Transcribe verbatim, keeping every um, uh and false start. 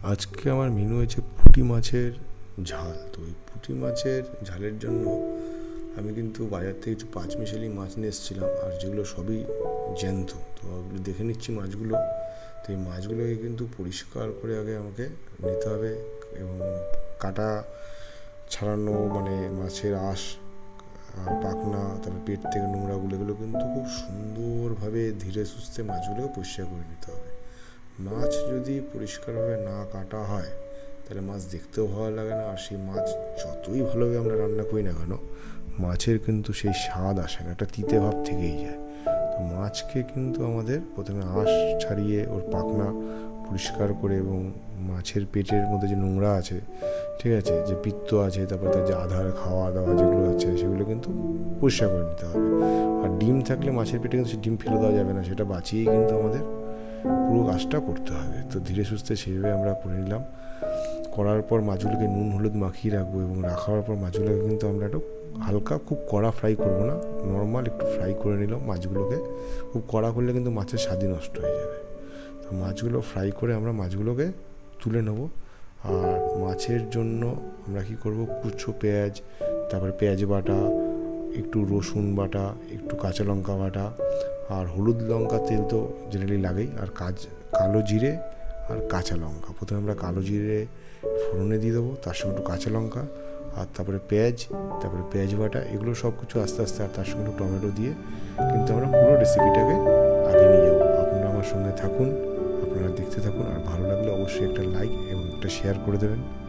আজকে আমার মেনু হয়েছে পুঁটি মাছের ঝাল। তো এই পুঁটি মাছের ঝালের জন্য আমি কিন্তু বাজার থেকে কিছু পাঁচমিশালি মাছ নিয়ে এসেছিলাম, আর যেগুলো সবই জ্যান্ত। তো ওগুলো দেখে নিচ্ছি মাছগুলো। তো এই মাছগুলোকে কিন্তু পরিষ্কার করে আগে আমাকে নিতে হবে এবং কাটা ছাড়ানো, মানে মাছের আঁশ, পাখনা, তারপর পেট থেকে নোংরাগুলো, এগুলো কিন্তু খুব সুন্দরভাবে ধীরে সুস্থে মাছগুলোকে পরিষ্কার করে নিতে হবে। মাছ যদি পরিষ্কারভাবে না কাটা হয় তাহলে মাছ দেখতেও ভালো লাগে না, আর সেই মাছ যতই ভালোভাবে আমরা রান্না করি না কেন মাছের কিন্তু সেই স্বাদ আসে না, একটা তিতে ভাব থেকেই যায়। তো মাছকে কিন্তু আমাদের প্রথমে আঁশ ছাড়িয়ে ওর পাখনা পরিষ্কার করে এবং মাছের পেটের মধ্যে যে নোংরা আছে, ঠিক আছে, যে পিত্ত আছে, তারপর তার যে আধার খাওয়া দাওয়া যেগুলো আছে সেগুলো কিন্তু পরিষ্কার করে নিতে হবে। আর ডিম থাকলে মাছের পেটে কিন্তু সে ডিম ফেলে দেওয়া যাবে না, সেটা বাঁচিয়েই কিন্তু আমাদের পুরো কাজটা করতে হবে। তো ধীরে সুস্থে সেইভাবে আমরা করে নিলাম। করার পর মাছগুলোকে নুন হলুদ মাখিয়ে রাখবো এবং রাখার পর মাছগুলোকে কিন্তু আমরা একটু হালকা, খুব কড়া ফ্রাই করবো না, নর্মাল একটু ফ্রাই করে নিলাম মাছগুলোকে। খুব কড়া করলে কিন্তু মাছের স্বাদই নষ্ট হয়ে যাবে। তো মাছগুলো ফ্রাই করে আমরা মাছগুলোকে তুলে নেব। আর মাছের জন্য আমরা কি করব, কুচো পেঁয়াজ, তারপরে পেঁয়াজ বাটা, একটু রসুন বাটা, একটু কাঁচা লঙ্কা বাটা, আর হলুদ লঙ্কা তেল তো জেনারেলি লাগেই, আর কাজ কালো জিরে আর কাঁচা লঙ্কা। প্রথমে আমরা কালো জিরে ফোড়নে দিয়ে দেবো, তার সঙ্গে একটু কাঁচা লঙ্কা, আর তারপরে পেঁয়াজ, তারপরে পেঁয়াজ বাটা, এগুলো সব কিছু আস্তে আস্তে, আর তার সঙ্গে টমেটো দিয়ে কিন্তু আমরা পুরো রেসিপিটাকে আগে নিয়ে যাবো। আপনারা আমার সঙ্গে থাকুন, আপনারা দেখতে থাকুন, আর ভালো লাগলে অবশ্যই একটা লাইক এবং একটা শেয়ার করে দেবেন।